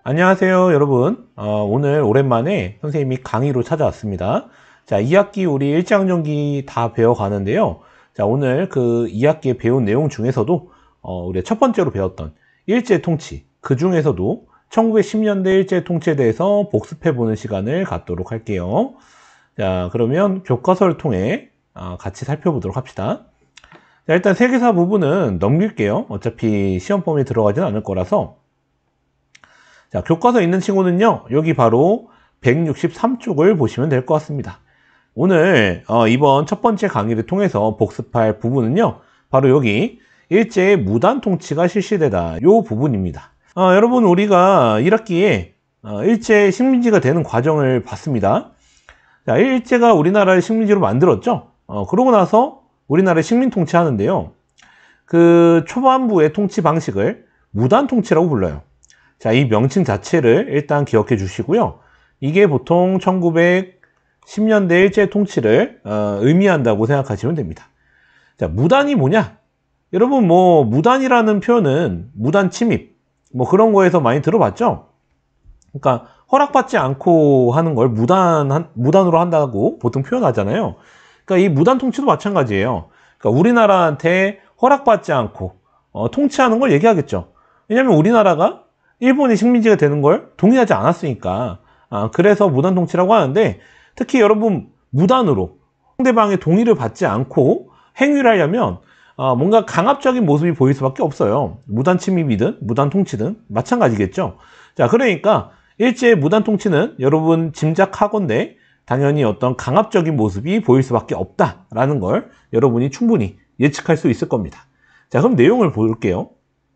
안녕하세요, 여러분. 오늘 오랜만에 선생님이 강의로 찾아왔습니다. 자, 2학기 우리 일장전기 다 배워가는데요. 자, 오늘 그 2학기에 배운 내용 중에서도 우리 첫 번째로 배웠던 일제통치, 그 중에서도 1910년대 일제통치에 대해서 복습해보는 시간을 갖도록 할게요. 자, 그러면 교과서를 통해 같이 살펴보도록 합시다. 자, 일단 세계사 부분은 넘길게요. 어차피 시험 범위에 들어가진 않을 거라서. 자, 교과서 있는 친구는요, 여기 바로 163쪽을 보시면 될 것 같습니다. 오늘 이번 첫 번째 강의를 통해서 복습할 부분은요, 바로 여기 일제의 무단 통치가 실시되다, 이 부분입니다. 여러분, 우리가 1학기에 일제 식민지가 되는 과정을 봤습니다. 자, 일제가 우리나라를 식민지로 만들었죠. 그러고 나서 우리나라를 식민 통치하는데요, 그 초반부의 통치 방식을 무단 통치라고 불러요. 자, 이 명칭 자체를 일단 기억해 주시고요. 이게 보통 1910년대 일제 통치를 의미한다고 생각하시면 됩니다. 자, 무단이 뭐냐? 여러분, 무단이라는 표현은 무단 침입, 그런 거에서 많이 들어봤죠? 그러니까 허락받지 않고 하는 걸 무단으로 한다고 보통 표현하잖아요. 그러니까 이 무단 통치도 마찬가지예요. 그러니까 우리나라한테 허락받지 않고 통치하는 걸 얘기하겠죠. 왜냐하면 우리나라가 일본의 식민지가 되는 걸 동의하지 않았으니까. 그래서 무단 통치라고 하는데, 특히 여러분, 무단으로 상대방의 동의를 받지 않고 행위를 하려면 뭔가 강압적인 모습이 보일 수밖에 없어요. 무단 침입이든 무단 통치든 마찬가지겠죠. 자, 그러니까 일제의 무단 통치는 여러분 짐작하건대 당연히 어떤 강압적인 모습이 보일 수밖에 없다라는 걸 여러분이 충분히 예측할 수 있을 겁니다. 자, 그럼 내용을 볼게요.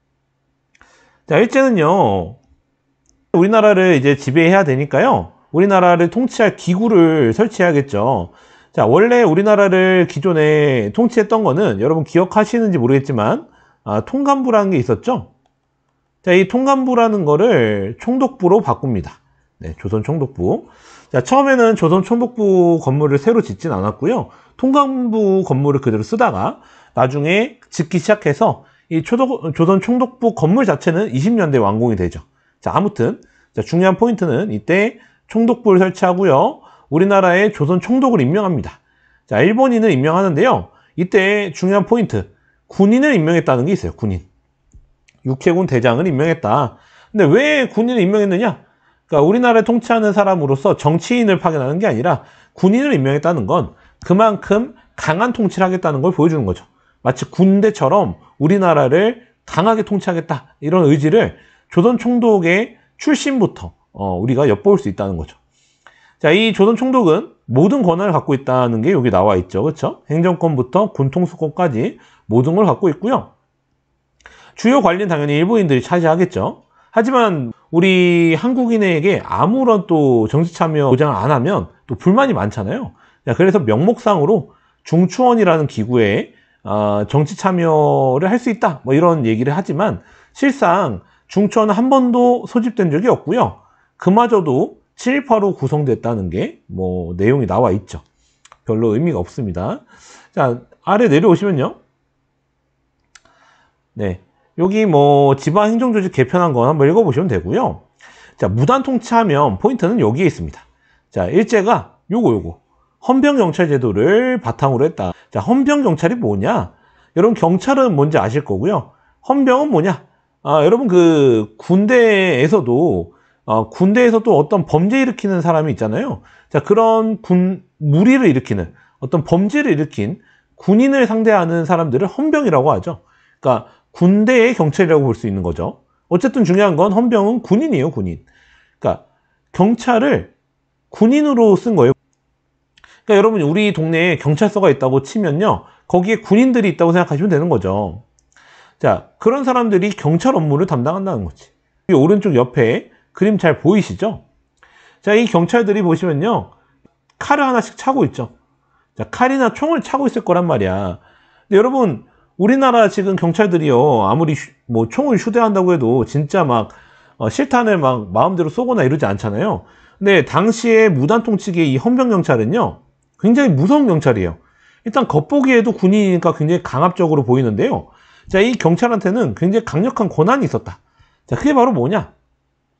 자, 일제는요, 우리나라를 이제 지배해야 되니까요, 우리나라를 통치할 기구를 설치해야겠죠. 자, 원래 우리나라를 기존에 통치했던 거는 여러분 기억하시는지 모르겠지만, 통감부라는 게 있었죠. 자, 이 통감부라는 거를 총독부로 바꿉니다. 네, 조선 총독부. 자, 처음에는 조선 총독부 건물을 새로 짓진 않았고요, 통감부 건물을 그대로 쓰다가 나중에 짓기 시작해서 이 조선 총독부 건물 자체는 20년대에 완공이 되죠. 자, 아무튼 중요한 포인트는 이때 총독부를 설치하고요, 우리나라에 조선 총독을 임명합니다. 자, 일본인을 임명하는데요, 이때 중요한 포인트, 군인을 임명했다는 게 있어요. 군인. 육해군 대장을 임명했다. 근데 왜 군인을 임명했느냐? 그러니까 우리나라를 통치하는 사람으로서 정치인을 파견하는 게 아니라 군인을 임명했다는 건 그만큼 강한 통치를 하겠다는 걸 보여주는 거죠. 마치 군대처럼 우리나라를 강하게 통치하겠다, 이런 의지를 조선 총독의 출신부터 우리가 엿볼 수 있다는 거죠. 자, 이 조선 총독은 모든 권한을 갖고 있다는 게 여기 나와 있죠. 그렇죠? 행정권부터 군통수권까지 모든 걸 갖고 있고요. 주요 관리는 당연히 일본인들이 차지하겠죠. 하지만 우리 한국인에게 아무런 또 정치 참여 보장을 안 하면 또 불만이 많잖아요. 자, 그래서 명목상으로 중추원이라는 기구에 정치 참여를 할 수 있다, 이런 얘기를 하지만 실상 중추원은 한 번도 소집된 적이 없고요, 그마저도 친일파로 구성됐다는 게 내용이 나와 있죠. 별로 의미가 없습니다. 자, 아래 내려오시면요, 네, 여기 지방행정조직 개편한 거 한번 읽어보시면 되고요. 자, 무단 통치하면 포인트는 여기에 있습니다. 자, 일제가 요거 헌병경찰 제도를 바탕으로 했다. 자, 헌병경찰이 뭐냐? 여러분, 경찰은 뭔지 아실 거고요. 헌병은 뭐냐? 여러분, 그 군대에서도 어떤 범죄 일으키는 사람이 있잖아요. 자, 그런 무리를 일으키는 어떤 범죄를 일으킨 군인을 상대하는 사람들을 헌병이라고 하죠. 그러니까 군대의 경찰이라고 볼 수 있는 거죠. 어쨌든 중요한 건 헌병은 군인이에요, 군인. 그러니까 경찰을 군인으로 쓴 거예요. 그러니까 여러분, 우리 동네에 경찰서가 있다고 치면요, 거기에 군인들이 있다고 생각하시면 되는 거죠. 자, 그런 사람들이 경찰 업무를 담당한다는 거지. 이 오른쪽 옆에 그림 잘 보이시죠? 자, 이 경찰들이 보시면요, 칼을 하나씩 차고 있죠. 자, 칼이나 총을 차고 있을 거란 말이야. 근데 여러분, 우리나라 지금 경찰들이요, 아무리 총을 휴대한다고 해도 진짜 실탄을 마음대로 쏘거나 이러지 않잖아요. 근데 당시에 무단 통치기의 이 헌병경찰은요, 굉장히 무서운 경찰이에요. 일단 겉보기에도 군인이니까 굉장히 강압적으로 보이는데요, 자, 이 경찰한테는 굉장히 강력한 권한이 있었다. 자, 그게 바로 뭐냐?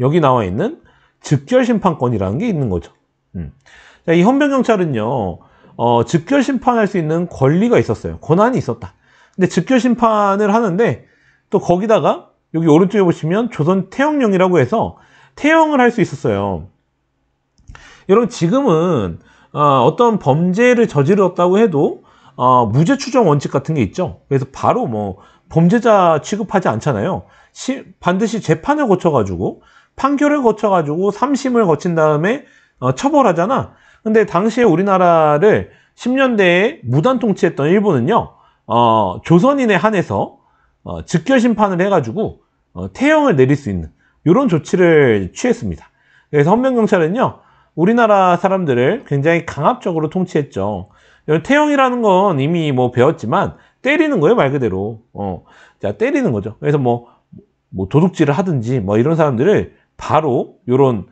여기 나와 있는 즉결심판권이라는 게 있는 거죠. 자, 이 헌병경찰은요, 즉결심판할 수 있는 권리가 있었어요. 권한이 있었다. 근데 즉결심판을 하는데 또 거기다가 여기 오른쪽에 보시면 조선 태형령이라고 해서 태형을 할 수 있었어요. 여러분, 지금은 어떤 범죄를 저질렀다고 해도 무죄 추정 원칙 같은 게 있죠. 그래서 바로 뭐 범죄자 취급하지 않잖아요. 반드시 재판을 거쳐가지고 판결을 거쳐가지고 3심을 거친 다음에 처벌하잖아. 근데 당시에 우리나라를 10년대에 무단 통치했던 일본은요, 조선인에 한해서 즉결심판을 해가지고 태형을 내릴 수 있는 이런 조치를 취했습니다. 그래서 헌병경찰은요, 우리나라 사람들을 굉장히 강압적으로 통치했죠. 태형이라는 건 이미 뭐 배웠지만 때리는 거예요, 말 그대로. 자, 때리는 거죠. 그래서 뭐 도둑질을 하든지 뭐 이런 사람들을 바로 요런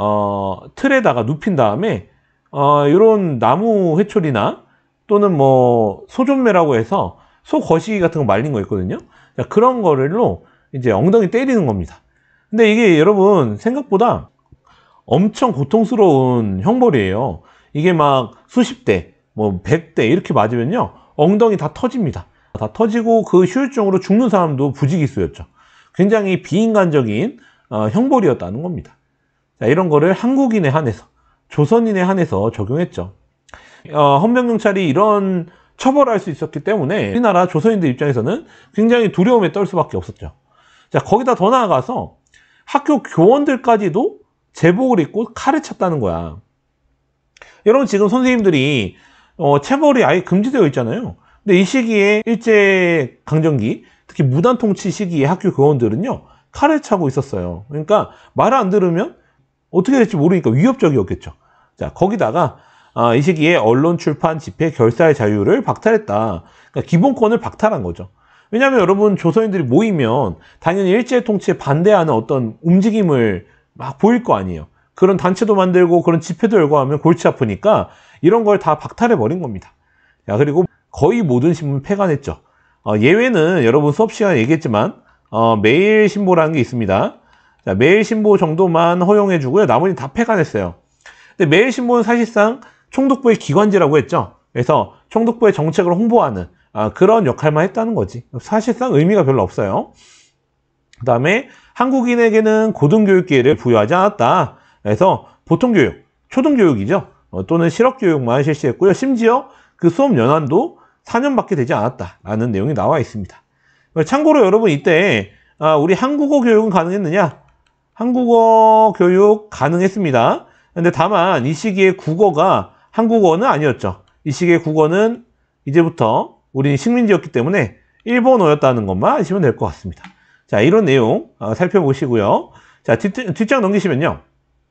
틀에다가 눕힌 다음에 요런 나무 회초리나 또는 뭐 소존매라고 해서 소 거시기 같은 거 말린 거 있거든요. 자, 그런 거를로 이제 엉덩이 때리는 겁니다. 근데 이게 여러분 생각보다 엄청 고통스러운 형벌이에요. 이게 막 수십 대, 뭐 100대 이렇게 맞으면요, 엉덩이 다 터집니다. 다 터지고 그 후유증으로 죽는 사람도 부지기수였죠. 굉장히 비인간적인 형벌이었다는 겁니다. 자, 이런 거를 한국인에 한해서, 조선인에 한해서 적용했죠. 헌병경찰이 이런 처벌할 수 있었기 때문에 우리나라 조선인들 입장에서는 굉장히 두려움에 떨 수밖에 없었죠. 자, 거기다 더 나아가서 학교 교원들까지도 제복을 입고 칼을 찼다는 거야. 여러분, 지금 선생님들이 체벌이 아예 금지되어 있잖아요. 근데 이 시기에 일제강점기, 특히 무단통치 시기에 학교 교원들은요, 칼을 차고 있었어요. 그러니까 말을 안 들으면 어떻게 될지 모르니까 위협적이었겠죠. 자, 거기다가 이 시기에 언론, 출판, 집회, 결사의 자유를 박탈했다. 그러니까 기본권을 박탈한 거죠. 왜냐하면 여러분, 조선인들이 모이면 당연히 일제 통치에 반대하는 어떤 움직임을 막 보일 거 아니에요. 그런 단체도 만들고 그런 집회도 열고 하면 골치 아프니까 이런 걸 다 박탈해 버린 겁니다. 자, 그리고 거의 모든 신문 폐간했죠. 예외는 여러분 수업 시간에 얘기했지만 매일신보라는 게 있습니다. 자, 매일신보 정도만 허용해 주고요. 나머지는 다 폐간했어요. 근데 매일신보는 사실상 총독부의 기관지라고 했죠. 그래서 총독부의 정책을 홍보하는 그런 역할만 했다는 거지. 사실상 의미가 별로 없어요. 그 다음에 한국인에게는 고등교육 기회를 부여하지 않았다. 그래서 보통교육, 초등교육이죠. 또는 실업교육만 실시했고요. 심지어 그 수업 연한도 4년밖에 되지 않았다라는 내용이 나와 있습니다. 참고로 여러분, 이때 우리 한국어 교육은 가능했느냐? 한국어 교육 가능했습니다. 근데 다만 이 시기에 국어가 한국어는 아니었죠. 이 시기에 국어는 이제부터 우리는 식민지였기 때문에 일본어였다는 것만 아시면 될 것 같습니다. 자, 이런 내용 살펴보시고요. 자, 뒷장 넘기시면요.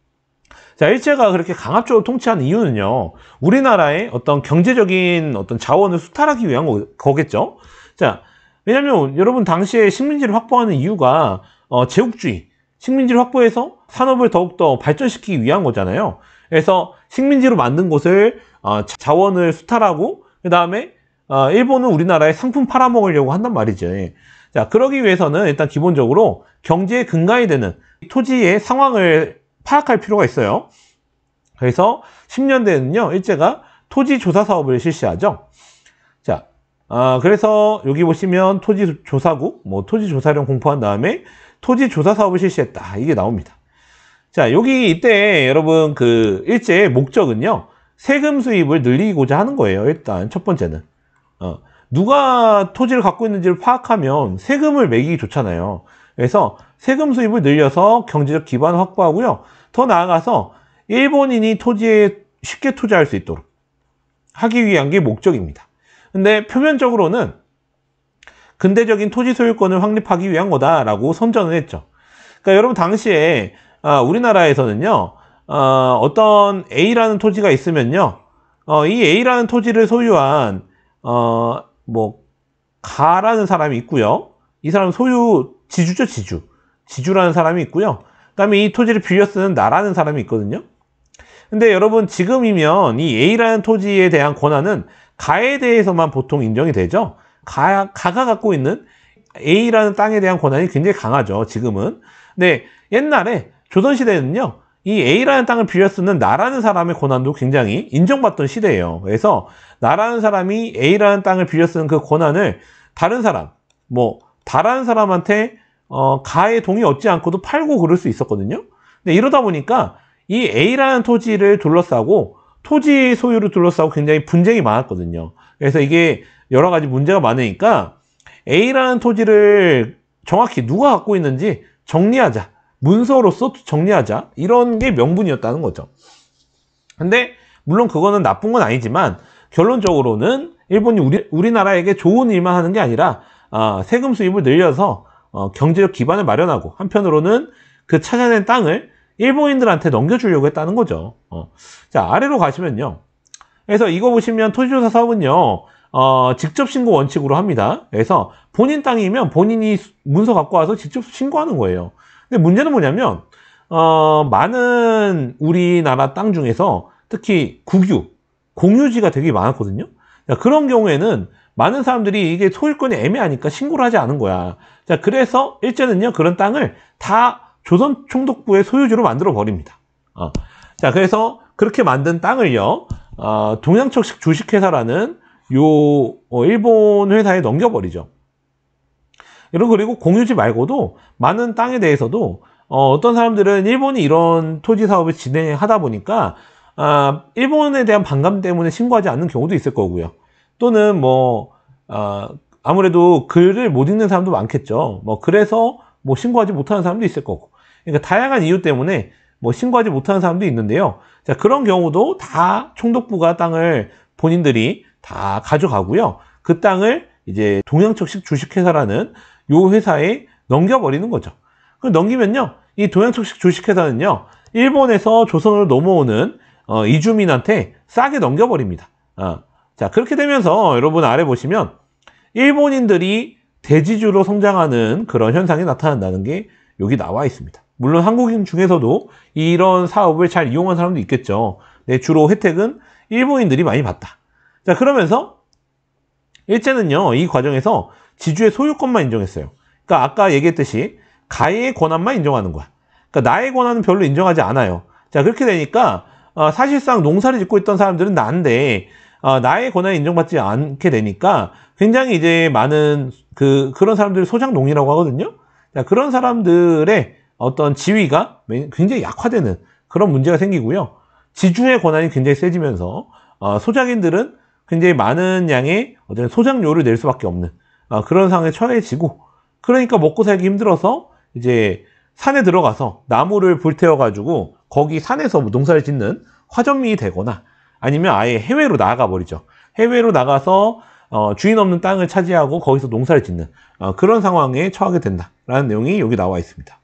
자, 일제가 그렇게 강압적으로 통치한 이유는요, 우리나라의 어떤 경제적인 어떤 자원을 수탈하기 위한 거겠죠. 자, 왜냐면 여러분, 당시에 식민지를 확보하는 이유가 제국주의, 식민지를 확보해서 산업을 더욱더 발전시키기 위한 거잖아요. 그래서 식민지로 만든 곳을 자원을 수탈하고, 그 다음에 일본은 우리나라에 상품 팔아먹으려고 한단 말이죠. 자, 그러기 위해서는 일단 기본적으로 경제의 근간이 되는 토지의 상황을 파악할 필요가 있어요. 그래서 10년대에는요, 일제가 토지 조사 사업을 실시하죠. 자, 그래서 여기 보시면 토지 조사국, 토지 조사령 공포한 다음에 토지 조사 사업을 실시했다. 이게 나옵니다. 자, 여기 이때 여러분, 그 일제의 목적은요, 세금 수입을 늘리고자 하는 거예요. 일단 첫 번째는 누가 토지를 갖고 있는지를 파악하면 세금을 매기기 좋잖아요. 그래서 세금 수입을 늘려서 경제적 기반을 확보하고요. 더 나아가서 일본인이 토지에 쉽게 투자할 수 있도록 하기 위한 게 목적입니다. 근데 표면적으로는 근대적인 토지 소유권을 확립하기 위한 거다라고 선전을 했죠. 그러니까 여러분, 당시에 우리나라에서는요, 어떤 A라는 토지가 있으면요, 이 A라는 토지를 소유한 가라는 사람이 있고요. 이 사람 소유 지주죠, 지주라는 사람이 있고요. 그다음에 이 토지를 빌려 쓰는 나라는 사람이 있거든요. 근데 여러분, 지금이면 이 A라는 토지에 대한 권한은 가에 대해서만 보통 인정이 되죠. 가가 갖고 있는 A라는 땅에 대한 권한이 굉장히 강하죠, 지금은. 근데 옛날에 조선시대는요, 이 A라는 땅을 빌려 쓰는 나라는 사람의 권한도 굉장히 인정받던 시대예요. 그래서 나라는 사람이 A라는 땅을 빌려 쓰는 그 권한을 다른 사람, 다른 사람한테 가의 동의 얻지 않고도 팔고 그럴 수 있었거든요. 근데 이러다 보니까 이 A라는 토지를 둘러싸고 토지 소유를 둘러싸고 굉장히 분쟁이 많았거든요. 그래서 이게 여러 가지 문제가 많으니까 A라는 토지를 정확히 누가 갖고 있는지 정리하자. 문서로서 정리하자. 이런 게 명분이었다는 거죠. 근데 물론 그거는 나쁜 건 아니지만 결론적으로는 일본이 우리나라에게 좋은 일만 하는 게 아니라 세금 수입을 늘려서 경제적 기반을 마련하고 한편으로는 그 찾아낸 땅을 일본인들한테 넘겨주려고 했다는 거죠. 자, 아래로 가시면요. 그래서 이거 보시면 토지조사 사업은요, 직접 신고 원칙으로 합니다. 그래서 본인 땅이면 본인이 문서 갖고 와서 직접 신고하는 거예요. 근데 문제는 뭐냐면, 많은 우리나라 땅 중에서 특히 공유지가 되게 많았거든요. 자, 그런 경우에는 많은 사람들이 이게 소유권이 애매하니까 신고를 하지 않은 거야. 자, 그래서 일제는요, 그런 땅을 다 조선총독부의 소유주로 만들어 버립니다. 자, 그래서 그렇게 만든 땅을요, 동양척식 주식회사라는 일본 회사에 넘겨버리죠. 그리고 공유지 말고도 많은 땅에 대해서도 어떤 사람들은 일본이 이런 토지 사업을 진행하다 보니까 일본에 대한 반감 때문에 신고하지 않는 경우도 있을 거고요. 또는 아무래도 글을 못 읽는 사람도 많겠죠. 그래서 신고하지 못하는 사람도 있을 거고. 그러니까 다양한 이유 때문에 신고하지 못하는 사람도 있는데요. 자, 그런 경우도 다 총독부가 땅을 본인들이 다 가져가고요. 그 땅을 이제 동양척식 주식회사라는 요 회사에 넘겨버리는 거죠. 그럼 넘기면요, 이 동양척식 주식회사는요, 일본에서 조선으로 넘어오는 이주민한테 싸게 넘겨버립니다. 자, 그렇게 되면서 여러분 아래 보시면 일본인들이 대지주로 성장하는 그런 현상이 나타난다는 게 여기 나와 있습니다. 물론 한국인 중에서도 이런 사업을 잘 이용한 사람도 있겠죠. 네, 주로 혜택은 일본인들이 많이 받다. 자, 그러면서 일제는요, 이 과정에서 지주의 소유권만 인정했어요. 그러니까 아까 얘기했듯이 가의 권한만 인정하는 거야. 그러니까 나의 권한은 별로 인정하지 않아요. 자, 그렇게 되니까 사실상 농사를 짓고 있던 사람들은 나인데 나의 권한이 인정받지 않게 되니까 굉장히 이제 많은 그런 사람들을 소장농이라고 하거든요. 자, 그런 사람들의 어떤 지위가 굉장히 약화되는 그런 문제가 생기고요. 지주의 권한이 굉장히 세지면서 소장인들은 굉장히 많은 양의 어떤 소장료를 낼 수밖에 없는 그런 상황에 처해지고, 그러니까 먹고 살기 힘들어서 이제 산에 들어가서 나무를 불태워 가지고 거기 산에서 농사를 짓는 화전민이 되거나 아니면 아예 해외로 나가 버리죠. 해외로 나가서 주인 없는 땅을 차지하고 거기서 농사를 짓는 그런 상황에 처하게 된다라는 내용이 여기 나와 있습니다.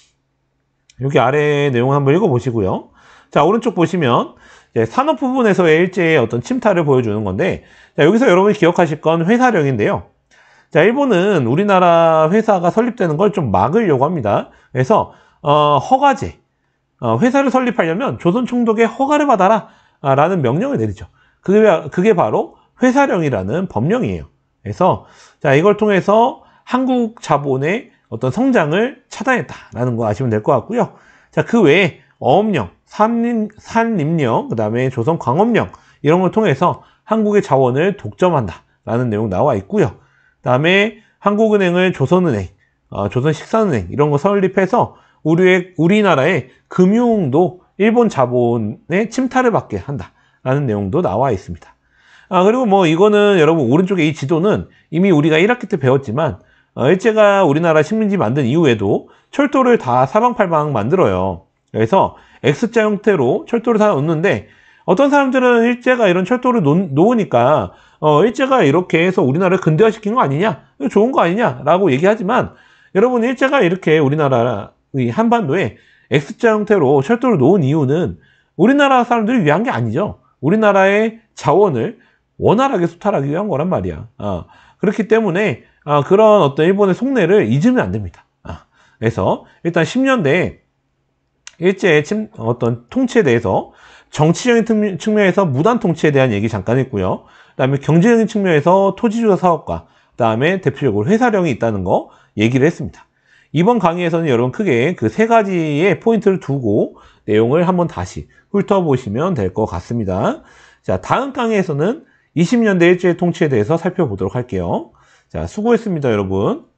여기 아래 내용 한번 읽어보시고요. 자, 오른쪽 보시면 이제 산업 부분에서의 일제의 어떤 침탈을 보여주는 건데, 자, 여기서 여러분이 기억하실 건 회사령인데요. 자, 일본은 우리나라 회사가 설립되는 걸 좀 막으려고 합니다. 그래서 허가제, 회사를 설립하려면 조선 총독의 허가를 받아라 라는 명령을 내리죠. 그게 바로 회사령이라는 법령이에요. 그래서 자, 이걸 통해서 한국 자본의 어떤 성장을 차단했다라는 거 아시면 될 것 같고요. 자, 그 외에 어업령, 산림령, 그 다음에 조선 광업령 이런 걸 통해서 한국의 자원을 독점한다라는 내용 나와 있고요. 그 다음에 한국은행을 조선은행, 조선식산은행 이런 거 설립해서 우리나라의 금융도 일본 자본의 침탈을 받게 한다라는 내용도 나와 있습니다. 그리고 이거는 여러분 오른쪽에 이 지도는 이미 우리가 1학기 때 배웠지만 일제가 우리나라 식민지 만든 이후에도 철도를 다 사방팔방 만들어요. 그래서 X자 형태로 철도를 다 놓는데 어떤 사람들은 일제가 이런 철도를 놓으니까 일제가 이렇게 해서 우리나라를 근대화시킨 거 아니냐? 좋은 거 아니냐? 라고 얘기하지만 여러분 일제가 이렇게 우리나라 한반도에 X자 형태로 철도를 놓은 이유는 우리나라 사람들을 위한 게 아니죠. 우리나라의 자원을 원활하게 수탈하기 위한 거란 말이야. 그렇기 때문에 그런 어떤 일본의 속내를 잊으면 안 됩니다. 그래서 일단 10년대에 일제의 어떤 통치에 대해서 정치적인 측면에서 무단 통치에 대한 얘기 잠깐 했고요. 그 다음에 경제적인 측면에서 토지조사 사업과 그 다음에 대표적으로 회사령이 있다는 거 얘기를 했습니다. 이번 강의에서는 여러분 크게 그 세 가지의 포인트를 두고 내용을 한번 다시 훑어보시면 될 것 같습니다. 자, 다음 강의에서는 20년대 일제 통치에 대해서 살펴보도록 할게요. 자, 수고했습니다, 여러분.